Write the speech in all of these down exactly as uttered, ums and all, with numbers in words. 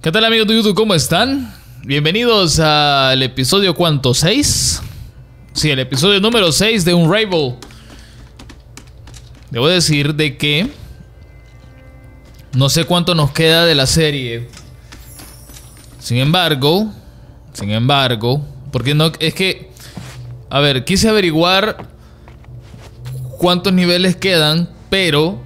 ¿Qué tal, amigos de YouTube? ¿Cómo están? Bienvenidos al episodio ¿cuánto? ¿seis? Sí, el episodio número seis de Unravel. Debo decir de que no sé cuánto nos queda de la serie. Sin embargo, sin embargo, porque no es que, a ver, quise averiguar cuántos niveles quedan, pero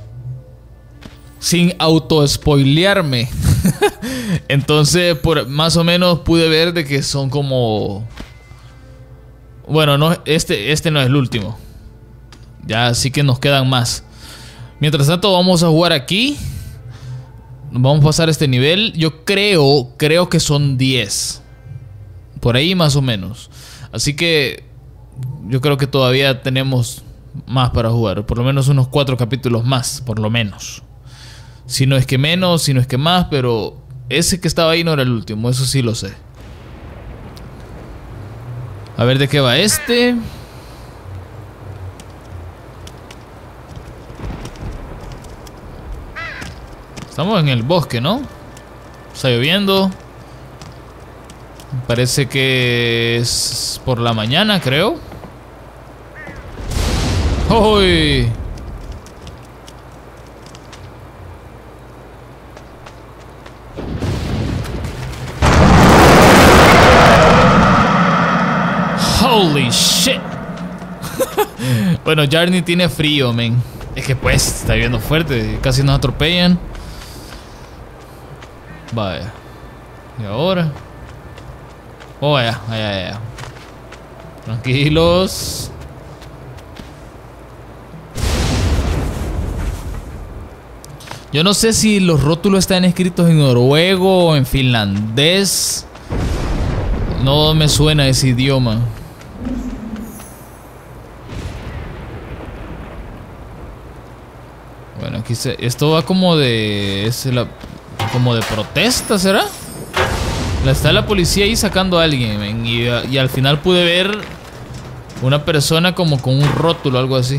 sin auto-spoilearme. Entonces, por, más o menos pude ver de que son como... Bueno, no, este, este no es el último. Ya, así que nos quedan más. Mientras tanto, vamos a jugar aquí. Vamos a pasar este nivel. Yo creo, creo que son diez. Por ahí más o menos. Así que yo creo que todavía tenemos más para jugar. Por lo menos unos cuatro capítulos más, por lo menos. Si no es que menos, si no es que más, pero ese que estaba ahí no era el último, eso sí lo sé. A ver de qué va este. Estamos en el bosque, ¿no? Está lloviendo. Parece que es por la mañana, creo. ¡Uy! Holy shit. Bueno, Jarny tiene frío, men. Es que pues está lloviendo fuerte. Casi nos atropellan. Vaya. ¿Y ahora? Oh, ya, ya, ya, ya. Tranquilos. Yo no sé si los rótulos están escritos en noruego o en finlandés. No me suena ese idioma. Bueno, aquí se, esto va como de... Es la, como de protesta, ¿será? Está la policía ahí sacando a alguien, y, y al final pude ver una persona como con un rótulo, algo así.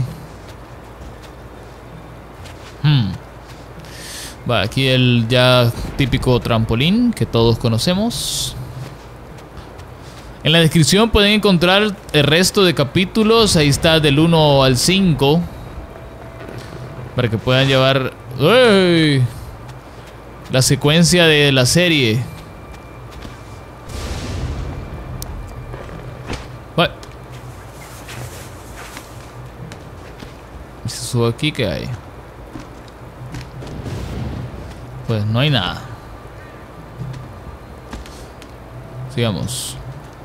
Hmm. Va, aquí el ya típico trampolín que todos conocemos. En la descripción pueden encontrar el resto de capítulos. Ahí está del uno al cinco. Para que puedan llevar ¡Ey! La secuencia de la serie. What? Si subo aquí, ¿qué hay? Pues no hay nada. Sigamos.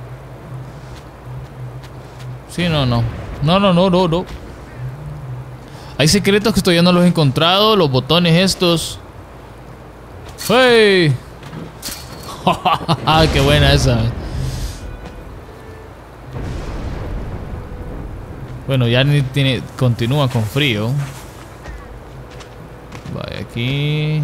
Sí, no, no. No, no, no, no, no. Hay secretos que todavía no los he encontrado. Los botones estos. ¡Hey! ¡Qué buena esa! Bueno, ya ni tiene, continúa con frío. Vaya aquí.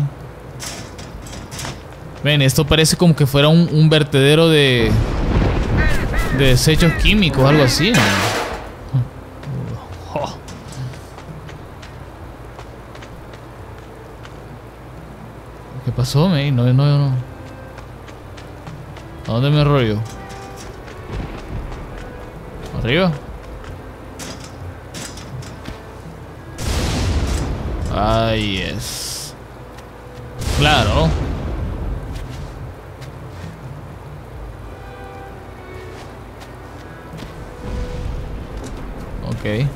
Ven, esto parece como que fuera un, un vertedero de... De desechos químicos, algo así, ¿no? Oh. ¿Qué pasó, man? No, no, no. ¿A dónde me rollo? ¿Arriba? Ahí es. Claro. Ok.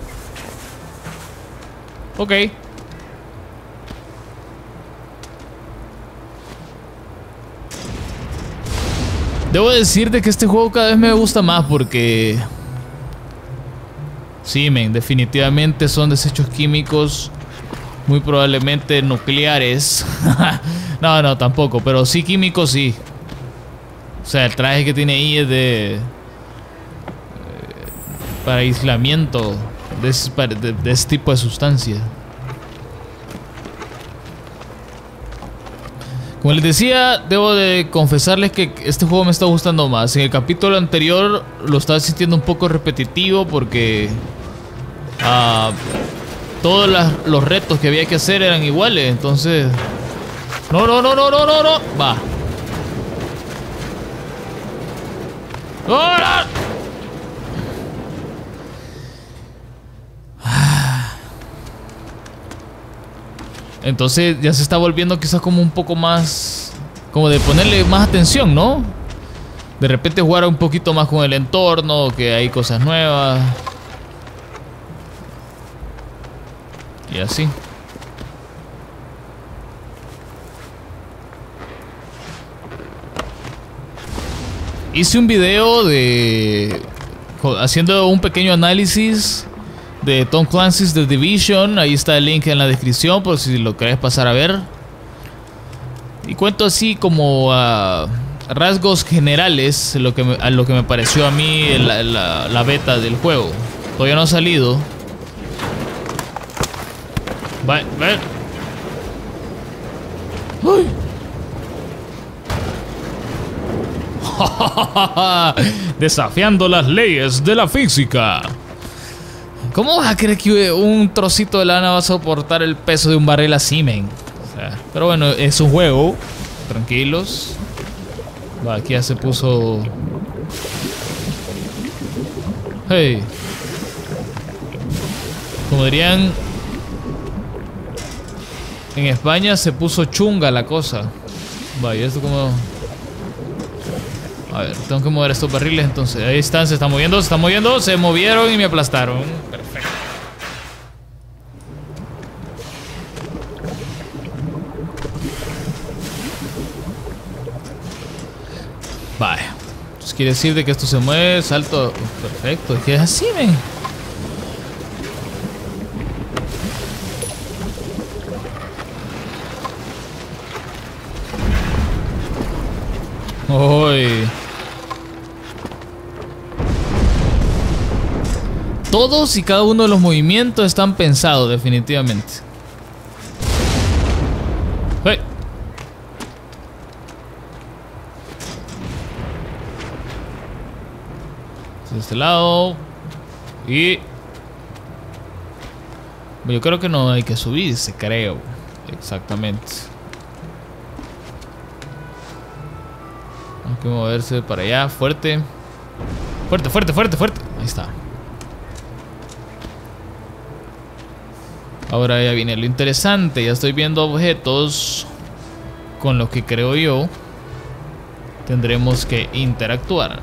Ok. Debo decirte que este juego cada vez me gusta más porque... Sí, men, definitivamente son desechos químicos. Muy probablemente nucleares. No, no, tampoco, pero sí químicos, sí. O sea, el traje que tiene ahí es de... Eh, para aislamiento de ese, de, de ese tipo de sustancia. Como les decía, debo de confesarles que este juego me está gustando más. En el capítulo anterior lo estaba sintiendo un poco repetitivo porque uh, todos las, los retos que había que hacer eran iguales. Entonces... No, no, no, no, no, no, no. Va. ¡Hola! Entonces ya se está volviendo quizás como un poco más... como de ponerle más atención, ¿no? De repente jugar un poquito más con el entorno, que hay cosas nuevas. Y así. Hice un video de... haciendo un pequeño análisis de Tom Clancy's The Division. Ahí está el link en la descripción por si lo querés pasar a ver. Y cuento así como a rasgos generales lo que me, a lo que me pareció a mí la, la, la beta del juego. Todavía no ha salido. Va, va. ¡Uy! Desafiando las leyes de la física. ¿Cómo vas a creer que un trocito de lana va a soportar el peso de un barril así, men? O sea, pero bueno, es un juego. Tranquilos. Va, aquí ya se puso... Hey. Como dirían... en España se puso chunga la cosa. Va, y esto como... A ver, tengo que mover estos barriles entonces. Ahí están, se están moviendo, se están moviendo. Se movieron y me aplastaron. Perfecto. Vale. Entonces quiere decir de que esto se mueve, salto. Perfecto, es que es así, men. Uy. Todos y cada uno de los movimientos están pensados definitivamente. Hey. De este lado. Y... yo creo que no hay que subirse, creo. Exactamente. Hay que moverse para allá, fuerte. Fuerte, fuerte, fuerte, fuerte. Ahí está. Ahora ya viene lo interesante. Ya estoy viendo objetos con los que creo yo tendremos que interactuar.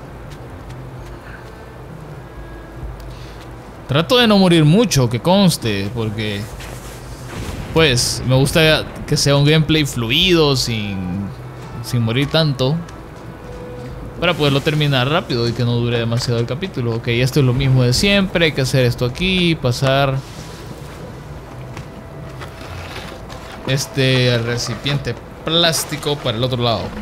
Trato de no morir mucho, que conste, porque pues me gusta que sea un gameplay fluido, sin, sin morir tanto, para poderlo terminar rápido y que no dure demasiado el capítulo. Ok, esto es lo mismo de siempre. Hay que hacer esto aquí, pasar este recipiente plástico para el otro lado.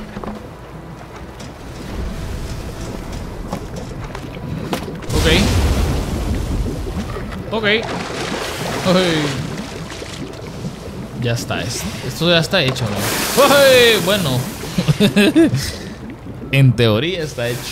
Ok. Ok. Uy. Ya está. Esto ya está hecho, ¿no? Uy, bueno. En teoría está hecho.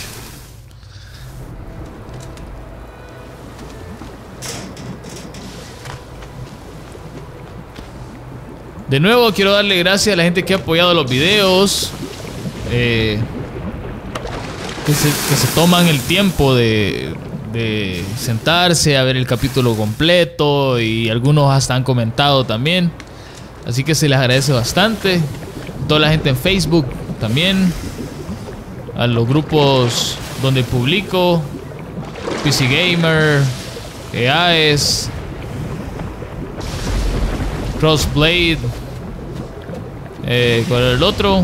De nuevo quiero darle gracias a la gente que ha apoyado los videos, eh, que, se, que se toman el tiempo de, de sentarse a ver el capítulo completo, y algunos hasta han comentado también. Así que se les agradece bastante. Toda la gente en Facebook también, a los grupos donde publico, P C Gamer, E A E S, Crossblade, eh, ¿cuál era el otro?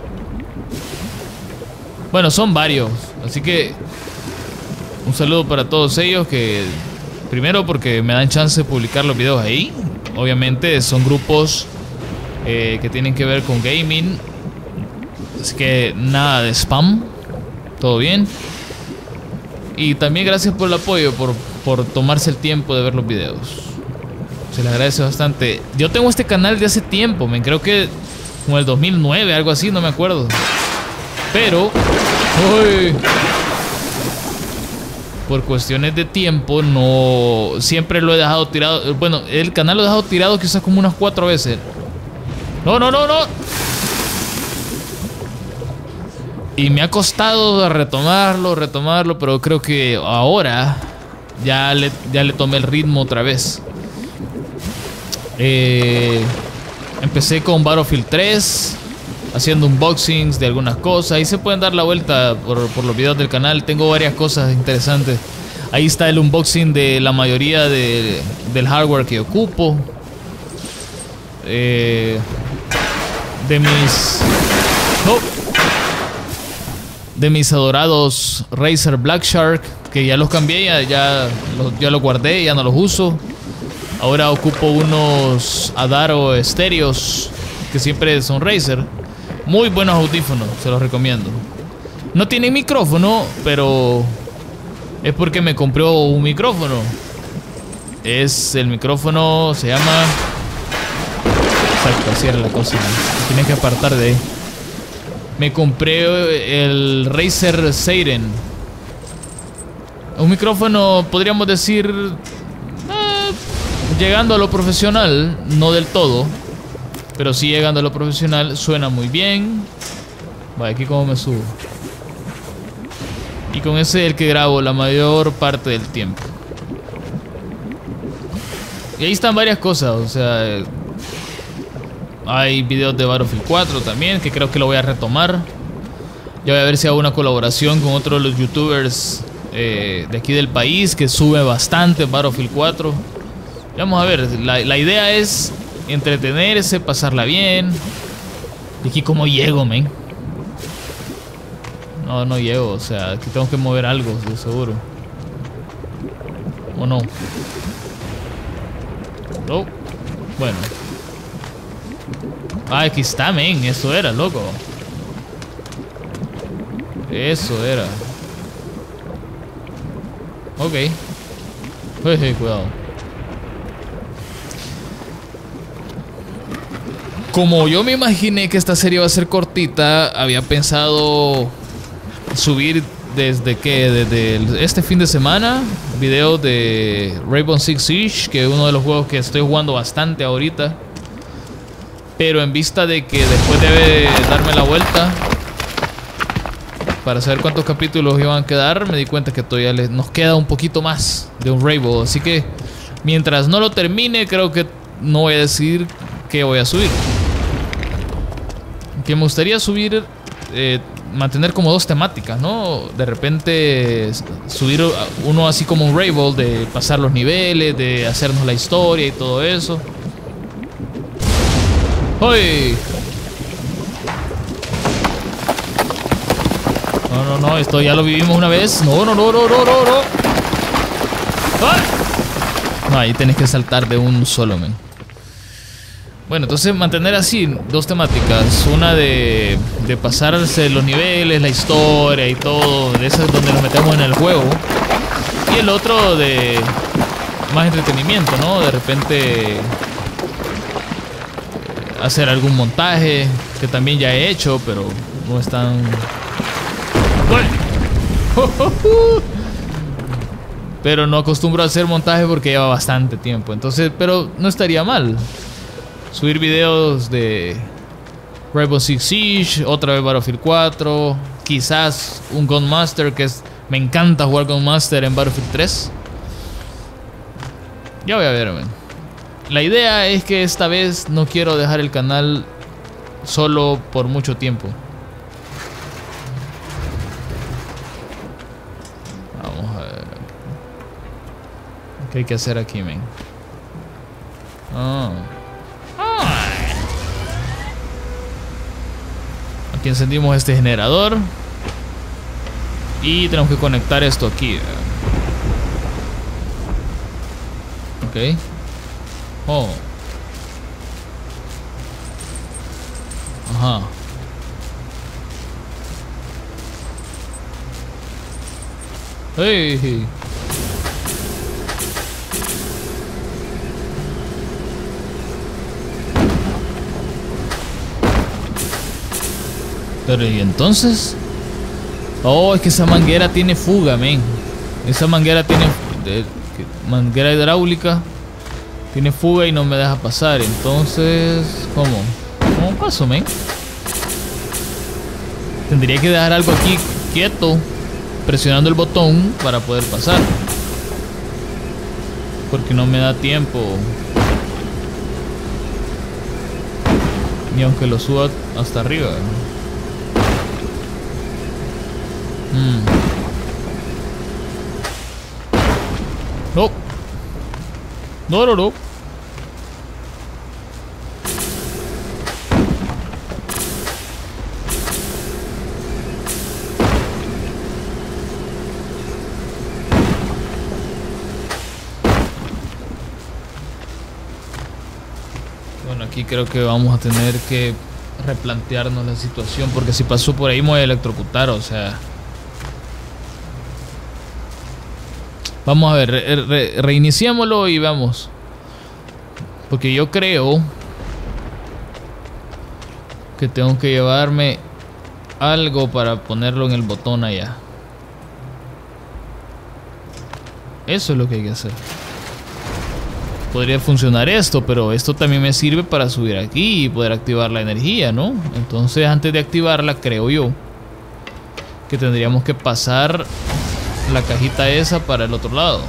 Bueno, son varios, así que un saludo para todos ellos, que primero porque me dan chance de publicar los videos ahí. Obviamente son grupos eh, que tienen que ver con gaming, así que nada de spam, todo bien. Y también gracias por el apoyo, por, por tomarse el tiempo de ver los videos. Se les agradece bastante. Yo tengo este canal de hace tiempo, me creo que como el dos mil nueve, algo así, no me acuerdo. Pero uy, por cuestiones de tiempo no siempre lo he dejado tirado. Bueno, el canal lo he dejado tirado quizás como unas cuatro veces. No, no, no, no. Y me ha costado retomarlo, retomarlo, pero creo que ahora ya le, ya le tomé el ritmo otra vez. Eh, empecé con Battlefield tres, haciendo unboxings de algunas cosas. Ahí se pueden dar la vuelta por, por los videos del canal. Tengo varias cosas interesantes. Ahí está el unboxing de la mayoría de, del hardware que ocupo. Eh, de mis... Oh, de mis adorados Razer Black Shark, que ya los cambié, ya, ya, los, ya los guardé, ya no los uso. Ahora ocupo unos Adaro estéreos, que siempre son Razer. Muy buenos audífonos, se los recomiendo. No tienen micrófono, pero es porque me compré un micrófono. Es el micrófono, se llama... Exacto, así era la cosa. Tienes que apartar de ahí. Me compré el Razer Seiren. Un micrófono, podríamos decir, eh, llegando a lo profesional. No del todo, pero sí llegando a lo profesional. Suena muy bien. Vaya, aquí como me subo. Y con ese es el que grabo la mayor parte del tiempo. Y ahí están varias cosas, o sea... Hay videos de Battlefield cuatro también, que creo que lo voy a retomar. Ya voy a ver si hago una colaboración con otro de los youtubers eh, de aquí del país, que sube bastante Battlefield cuatro. Vamos a ver, la, la idea es entretenerse, pasarla bien. Y aquí como llego, men. No, no llego, o sea, aquí tengo que mover algo, de seguro. ¿O no? Oh, bueno. Ah, aquí está, men. Eso era, loco. Eso era. Ok. Uy, cuidado. Como yo me imaginé que esta serie va a ser cortita, había pensado subir desde que desde este fin de semana videos de Rainbow Six Siege, que es uno de los juegos que estoy jugando bastante ahorita. Pero en vista de que después debe darme la vuelta para saber cuántos capítulos iban a quedar, me di cuenta que todavía les, nos queda un poquito más de un Rainbow. Así que mientras no lo termine, creo que no voy a decidir qué voy a subir. Que me gustaría subir, eh, mantener como dos temáticas, ¿no? De repente subir uno así como un Rainbow, de pasar los niveles, de hacernos la historia y todo eso. ¡Uy! No, no, no, esto ya lo vivimos una vez. No, no, no, no, no, no, no. ¡Ah! No, ahí tenés que saltar de un solo, men. Bueno, entonces mantener así dos temáticas. Una de, de pasarse los niveles, la historia y todo. De esas donde nos metemos en el juego. Y el otro de más entretenimiento, ¿no? De repente... hacer algún montaje, que también ya he hecho, pero no es tan... Pero no acostumbro a hacer montaje porque lleva bastante tiempo. Entonces, pero no estaría mal subir videos de Rainbow Six Siege, otra vez Battlefield cuatro, quizás un Gunmaster, que es... me encanta jugar Gunmaster en Battlefield tres. Ya voy a ver, man. La idea es que esta vez no quiero dejar el canal solo por mucho tiempo. Vamos a ver. ¿Qué hay que hacer aquí, men? Ah. Ah. Aquí encendimos este generador. Y tenemos que conectar esto aquí. Ok. Oh. Ajá. Hey. Pero ¿y entonces? Oh, es que esa manguera tiene fuga, men. Esa manguera tiene... De, manguera hidráulica. Tiene fuga y no me deja pasar. Entonces, ¿cómo? ¿Cómo paso, men? Tendría que dejar algo aquí quieto, presionando el botón para poder pasar. Porque no me da tiempo. Ni aunque lo suba hasta arriba. Mm. No. No, no, no. Bueno, aquí creo que vamos a tener que replantearnos la situación, porque si paso por ahí me voy a electrocutar, o sea. Vamos a ver, re re reiniciémoslo y vamos. Porque yo creo que tengo que llevarme algo para ponerlo en el botón allá. Eso es lo que hay que hacer. Podría funcionar esto, pero esto también me sirve para subir aquí y poder activar la energía, ¿no? Entonces, antes de activarla, creo yo que tendríamos que pasar la cajita esa para el otro lado.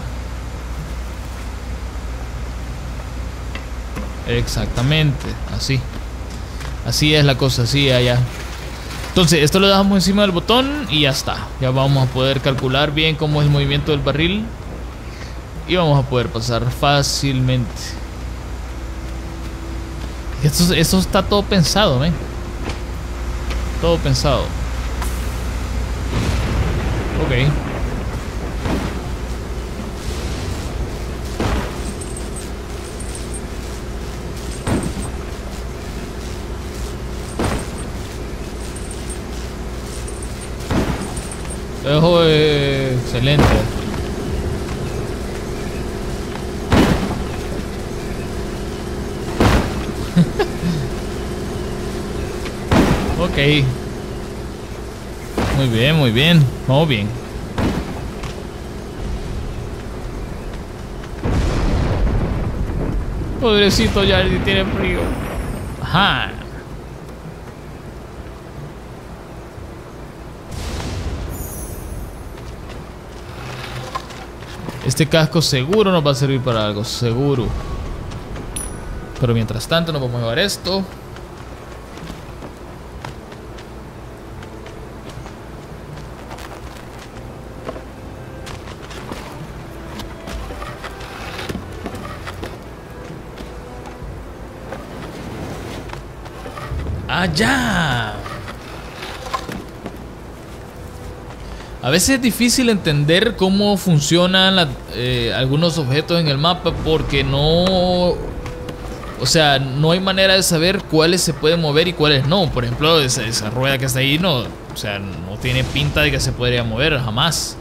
Exactamente, así. Así es la cosa, así allá. Entonces, esto lo dejamos encima del botón y ya está. Ya vamos a poder calcular bien cómo es el movimiento del barril. Y vamos a poder pasar fácilmente. Esto, esto está todo pensado, ¿eh? Todo pensado. Ok. Ojo, eh, excelente. Ok. Muy bien, muy bien. Vamos bien. Pobrecito Jardy, tiene frío. Ajá. Este casco seguro nos va a servir para algo, seguro. Pero mientras tanto nos vamos a llevar esto. ¡Allá! A veces es difícil entender cómo funcionan la, eh, algunos objetos en el mapa porque no... O sea, no hay manera de saber cuáles se pueden mover y cuáles no. Por ejemplo, esa, esa rueda que está ahí no, o sea, no tiene pinta de que se podría mover jamás.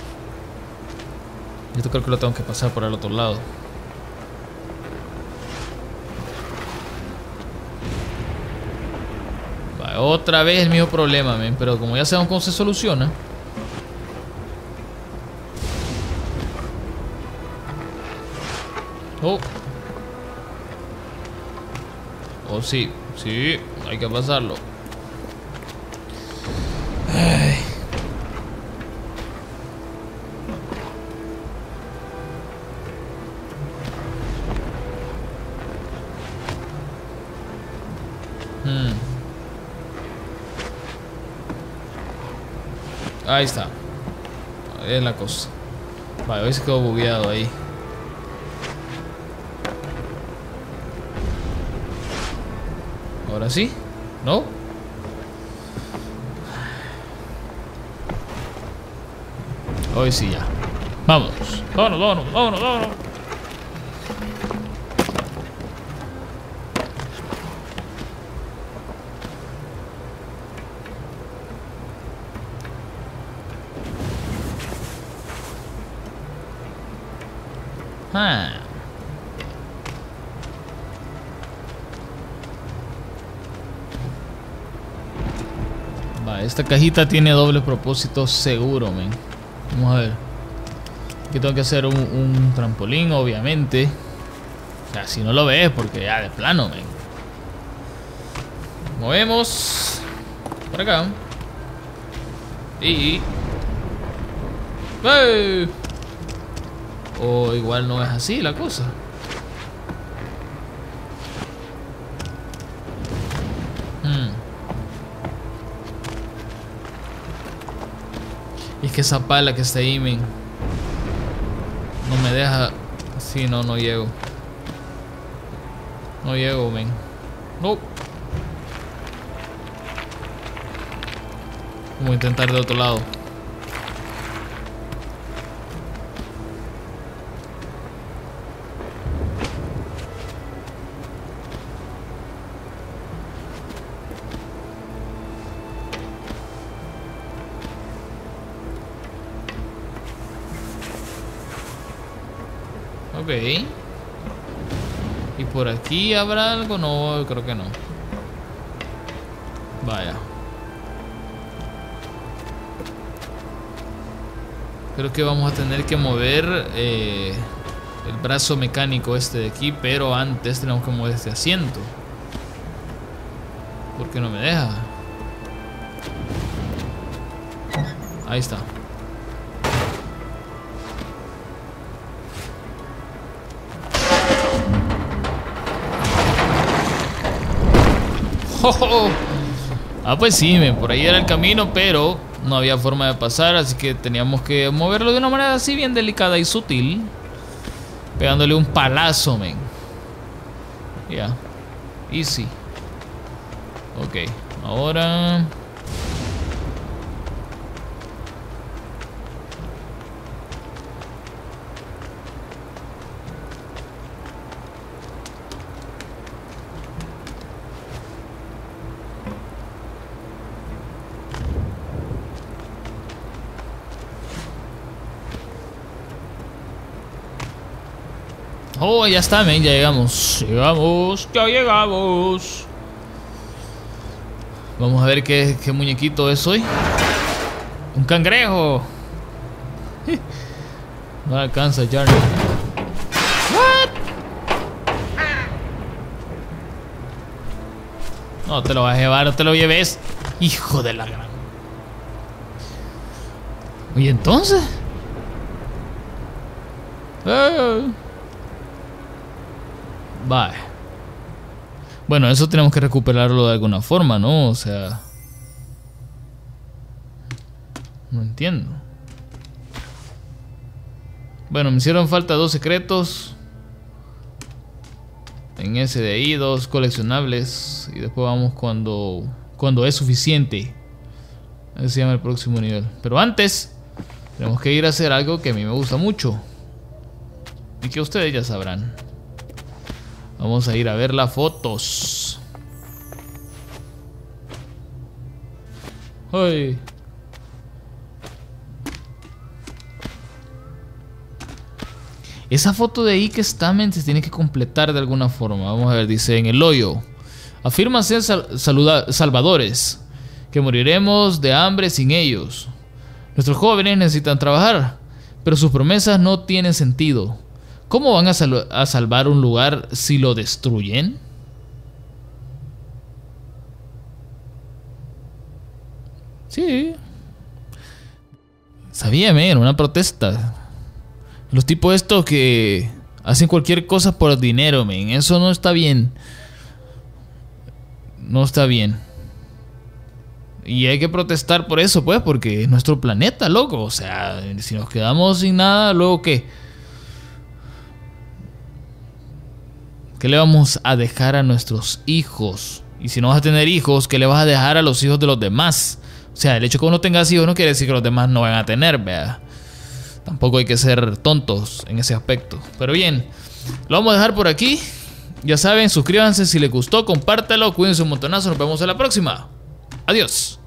Esto creo que lo tengo que pasar por el otro lado. Vale, otra vez el mismo problema, man, pero como ya sabemos cómo se soluciona. Oh. Oh, sí, sí, hay que pasarlo. Ay. Hmm. Ahí está. Es la cosa. Vale, hoy se quedó bugueado ahí. Ahora sí, ¿no? Hoy sí ya. Vamos, vámonos, vámonos, vámonos, vámonos. Ah. Va, esta cajita tiene doble propósito seguro, men. Vamos a ver. Aquí tengo que hacer un, un trampolín, obviamente. O sea, si no lo ves, porque ya de plano, men. Movemos. Por acá. Y... ¡Hey! O igual no es así la cosa. Hmm. Y es que esa pala que está ahí, men, no me deja. Sí, no, no llego. No llego, men. No. Vamos a intentar de otro lado. Ok. ¿Y por aquí habrá algo? No, creo que no. Vaya. Creo que vamos a tener que mover eh, el brazo mecánico este de aquí, pero antes tenemos que mover este asiento. ¿Por qué no me deja? Ahí está. Oh, oh, oh. Ah, pues sí, men, por ahí era el camino, pero no había forma de pasar, así que teníamos que moverlo de una manera así bien delicada y sutil, pegándole un palazo, men. Ya, yeah. Easy. Ok, ahora... Oh, ya está, men, ya llegamos. Llegamos, ya llegamos. Vamos a ver qué, qué muñequito es hoy. Un cangrejo. No alcanza, Jarny. What? No te lo vas a llevar, no te lo lleves. Hijo de la gran. ¿Y entonces? Eh. Vale. Bueno, eso tenemos que recuperarlo de alguna forma, ¿no? O sea... No entiendo. Bueno, me hicieron falta dos secretos. En ese de ahí, dos coleccionables. Y después vamos cuando... Cuando es suficiente. Ese se llama el próximo nivel. Pero antes, tenemos que ir a hacer algo que a mí me gusta mucho. Y que ustedes ya sabrán. Vamos a ir a ver las fotos. ¡Ay! Esa foto de ahí que está, men, se tiene que completar de alguna forma. Vamos a ver, dice: en el hoyo afirman ser sal salvadores, que moriremos de hambre sin ellos. Nuestros jóvenes necesitan trabajar, pero sus promesas no tienen sentido. ¿Cómo van a, sal a salvar un lugar si lo destruyen? Sí. Sabía, men, una protesta. Los tipos estos que hacen cualquier cosa por dinero, men. Eso no está bien. No está bien. Y hay que protestar por eso, pues, porque es nuestro planeta, loco. O sea, si nos quedamos sin nada, luego ¿qué? ¿Qué le vamos a dejar a nuestros hijos? Y si no vas a tener hijos, ¿qué le vas a dejar a los hijos de los demás? O sea, el hecho de que uno tenga hijos no quiere decir que los demás no van a tener, ¿verdad? Tampoco hay que ser tontos en ese aspecto. Pero bien, lo vamos a dejar por aquí. Ya saben, suscríbanse si les gustó, compártelo, cuídense un montonazo, nos vemos en la próxima. Adiós.